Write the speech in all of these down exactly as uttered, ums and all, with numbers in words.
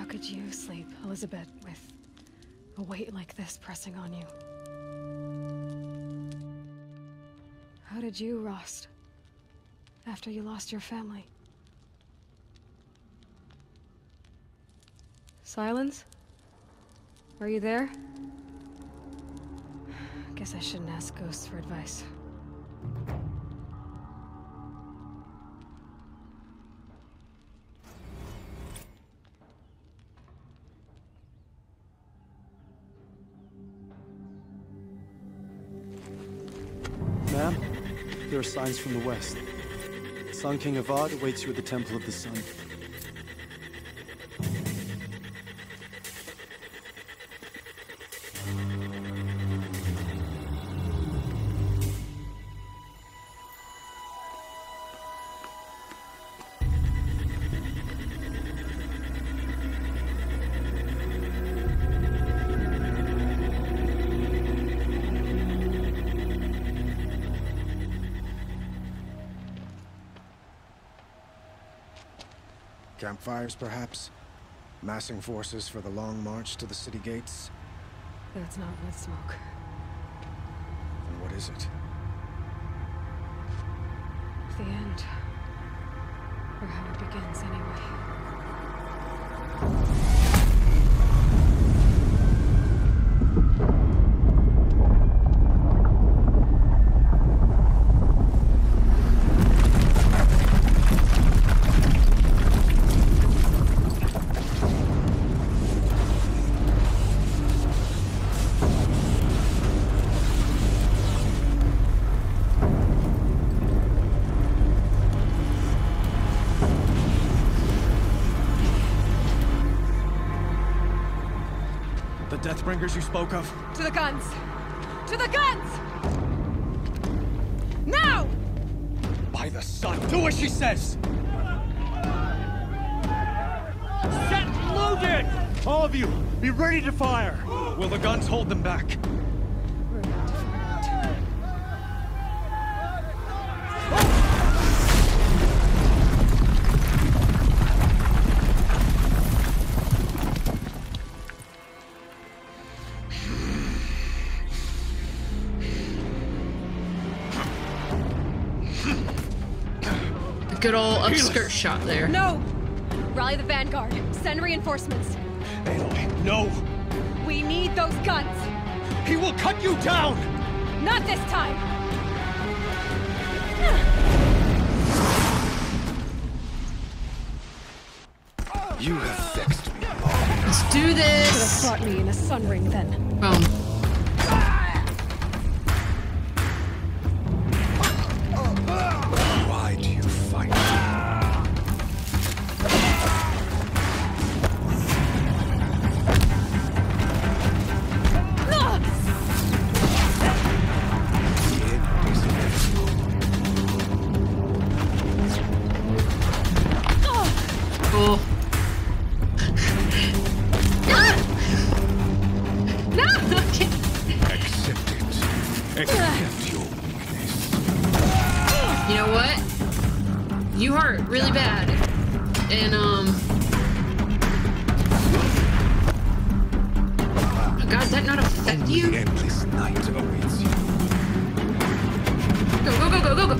could you sleep, Elizabeth, with a weight like this pressing on you? How did you, Rost, after you lost your family? Silence? Are you there? Guess I shouldn't ask ghosts for advice. Ma'am, there are signs from the west. Sun King Avad awaits you at the Temple of the Sun. Campfires, perhaps? Massing forces for the long march to the city gates? That's not with smoke. Then what is it? The end. Or how it begins, anyway. Deathbringers you spoke of? To the guns! To the guns! Now! By the sun, do as she says! Set loaded! All of you, be ready to fire! Will the guns hold them back? We're about to find out. Good old upskirt shot there. No! Rally the vanguard. Send reinforcements. Aloy, no! We need those guns! He will cut you down! Not this time! You have vexed me. Let's do Could have this! fought me in a sun ring then. Boom. Why do you fight? Cool. No! Okay. Accept it. Accept your weakness. You know what? You hurt really bad. And, um... oh God, that not affect you? The endless night awaits you. Go, go, go, go, go, go!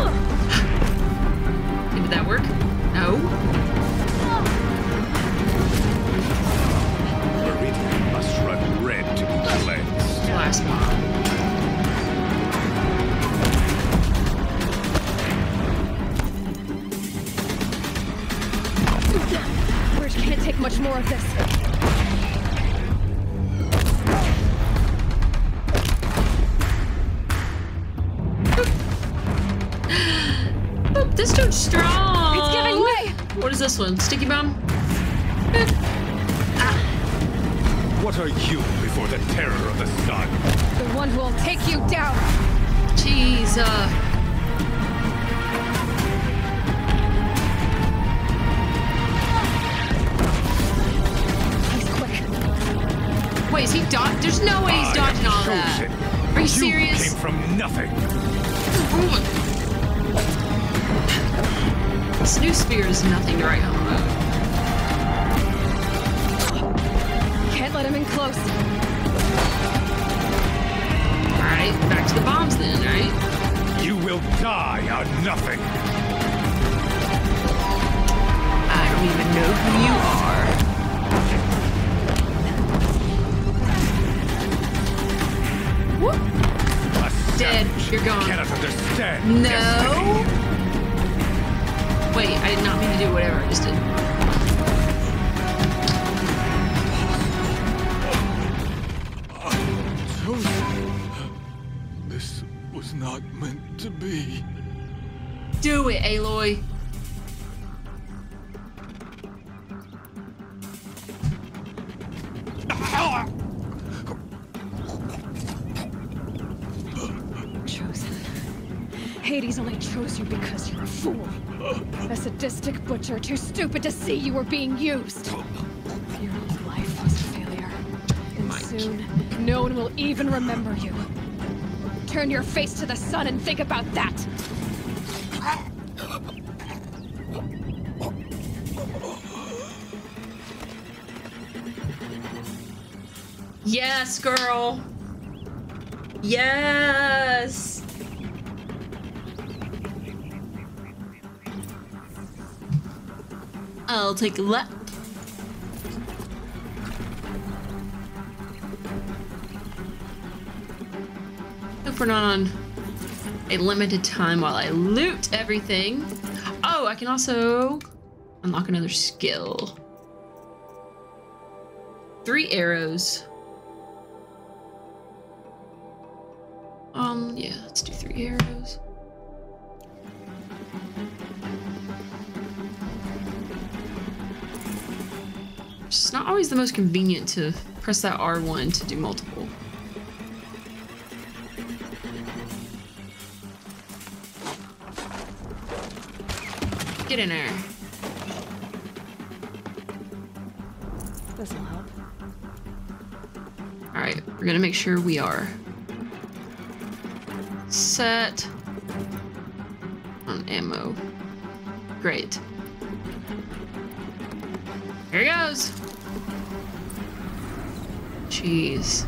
Did that work? No. Meridian must run red to be cleansed. Last bomb. We can't take much more of this. Oh, this dude's strong! It's giving way! What is this one? Sticky bomb? What are you before the terror of the sun? The one who will take you down! Jeez, uh... He's quick. Wait, is he dodging? There's no way he's dodging all that. Are you serious? You came from nothing. This new spear is nothing to write home about. let him in close. Alright, back to the bombs then, right? You will die on nothing. I don't even know who you are. Whoop. Dead. You're gone. Cannot understand. No. Destiny. Wait, I did not mean to do whatever I just did. This was not meant to be. Do it, Aloy. Chosen. Hades only chose you because you're a fool. A sadistic butcher too stupid to see you were being used. Your whole life was a failure. And Mike. soon, no one will even remember you. Turn your face to the sun and think about that! Yes, girl. Yes. I'll take a look. Hope we're not on a limited time while I loot everything. Oh, I can also unlock another skill. Three arrows. Um, yeah, let's do three arrows. It's not always the most convenient to press that R one to do multiple. Get in there. This'll help. Alright, we're gonna make sure we are set on ammo. Great. Here he goes. Jeez.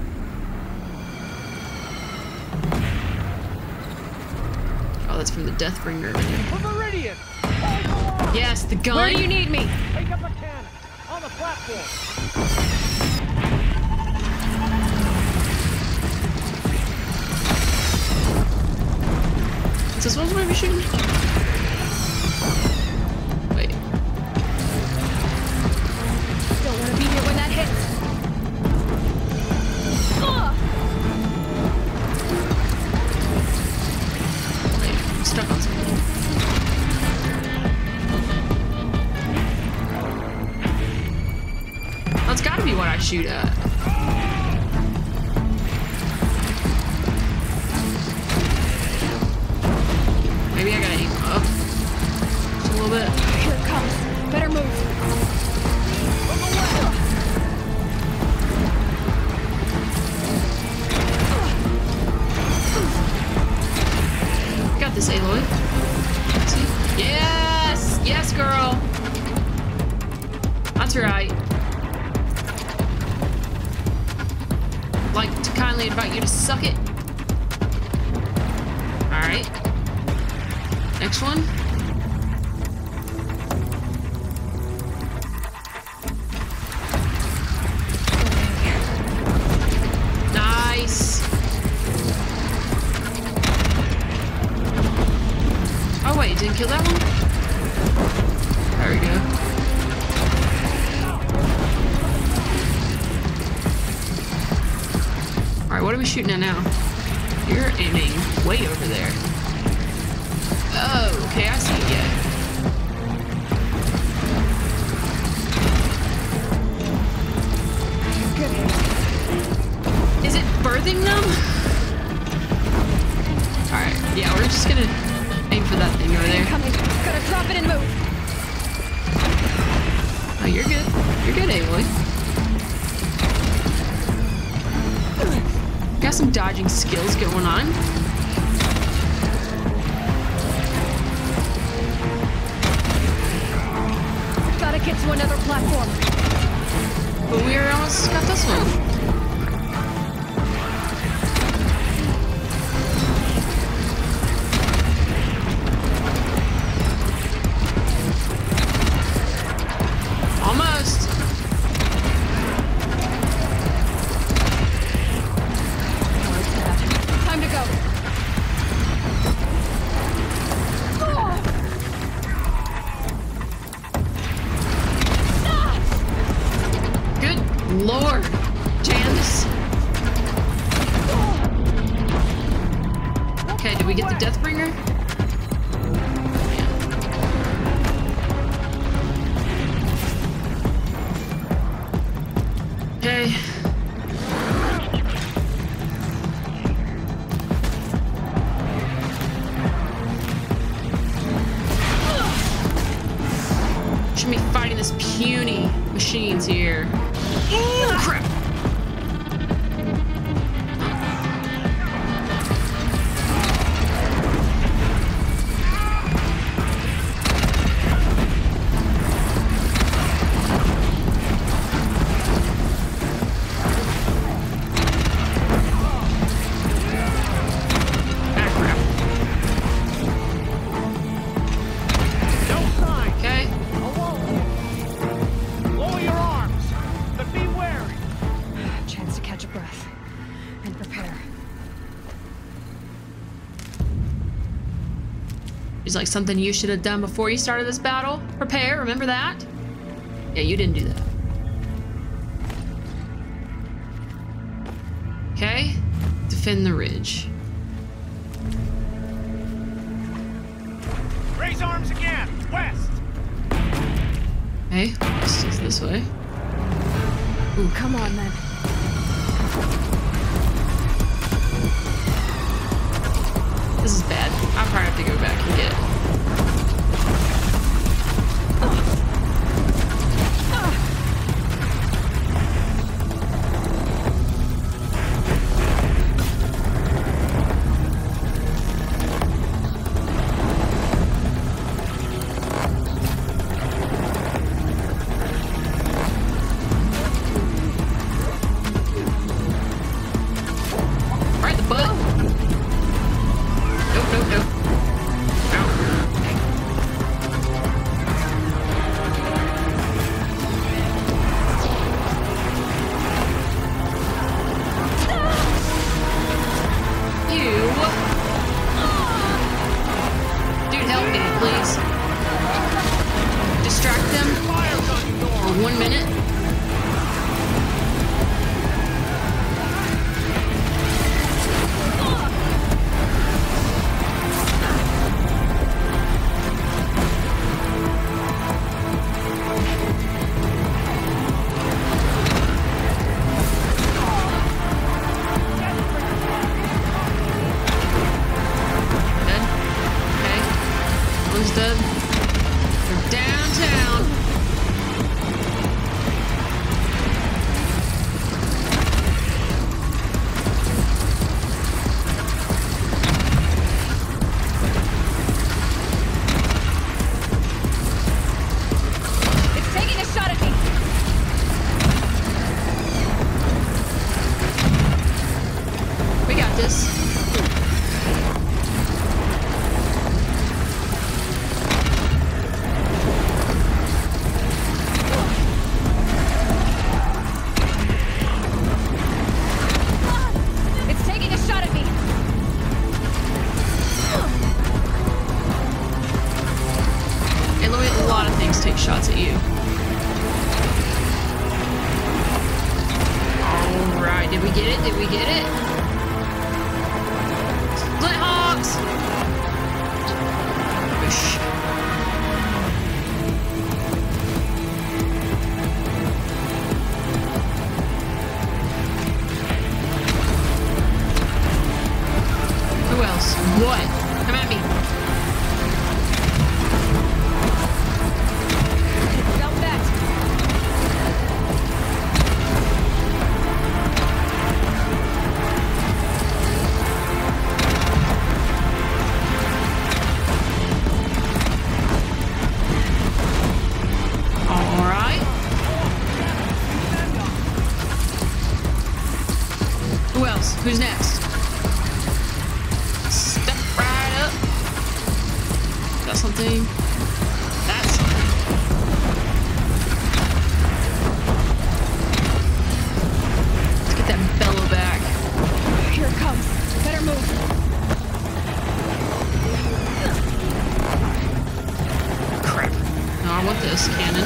Oh, that's from the Deathbringer. Meridian! Yes, the gun. Where do you need me? Take up a cannon on the platform. Is this one maybe shooting? Wait. Don't want to be here when that hits. Ugh! Wait, I'm stuck on something. That's gotta be what I shoot at. Maybe I gotta aim up just a little bit. Here it comes. Better move. Got this, Aloy. See? Yes! Yes, girl! That's right. I'd like to kindly invite you to suck it. Alright. Next one. Nice. Oh wait, didn't kill that one? There we go. Alright, what are we shooting at now? You're aiming way over there. Oh, okay, I see it, yeah. Good. Is it birthing them? Alright, yeah, we're just gonna aim for that thing over there. Coming. Gotta drop it and move. Oh, you're good. You're good, Aloy. Got some dodging skills going on. Gotta get to another platform. But we almost got this one. Almost. Time to go. Good Lord, Janice. Okay, did we get the Deathbringer? Okay. Should be fighting this puny machines here. Oh crap! He's like, something you should have done before you started this battle? Prepare, remember that? Yeah, you didn't do that. Okay, defend the ridge. Raise arms again, west. Okay, this is this way. Ooh, come on then. This is bad. I'll probably have to go back and get it. Right in the butt. Nope, nope, nope. One minute. Dead? Okay. One's dead. We're downtown. Take shots at you. Alright, did we get it? Did we get it? Split hogs! Whoosh. Who else? What? Come at me. Who's next? Step right up. Got something. That's something. Let's get that bellow back. Here it comes. Better move. Crap. No, I want this cannon.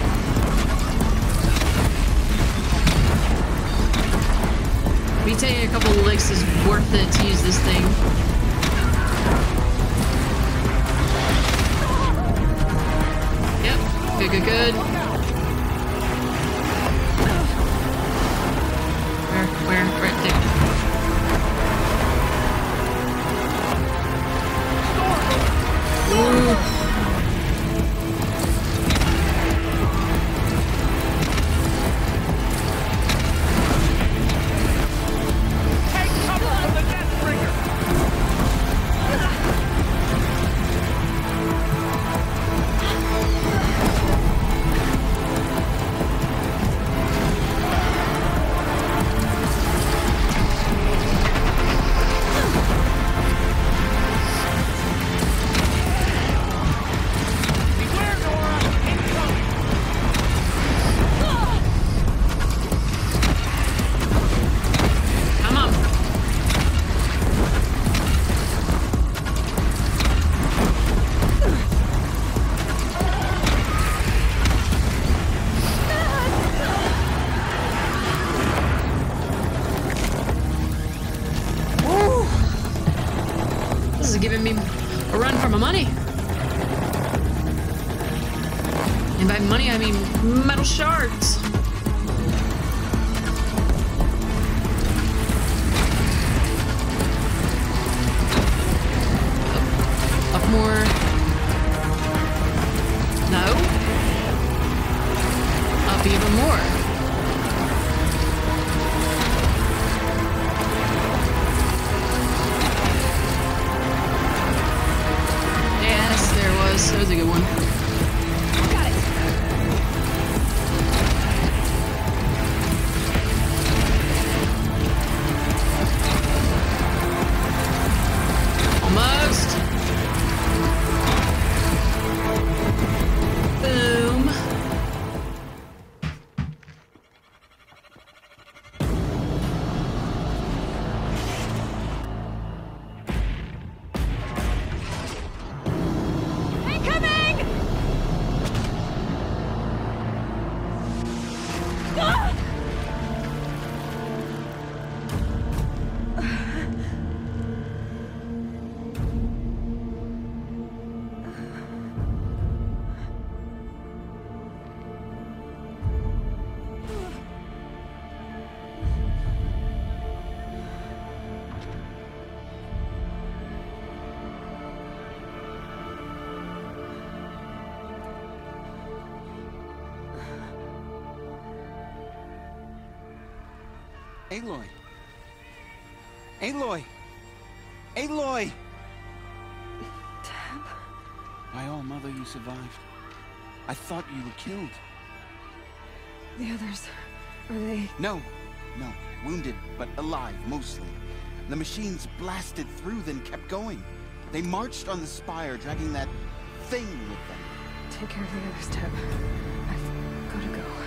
Me taking a couple of licks is worth it to use this thing. Yep. Good, good, good. Where, where? Right there. Ooh. Giving me a run for my money. And by money, I mean metal shards. Up more. No. Up even more. That was a good one. Got it. Almost. Boom. Aloy! Aloy! Aloy! Deb? My own mother, you survived. I thought you were killed. The others, are they... No, no. Wounded, but alive, mostly. The machines blasted through, then kept going. They marched on the spire, dragging that thing with them. Take care of the others, Deb. I've gotta go.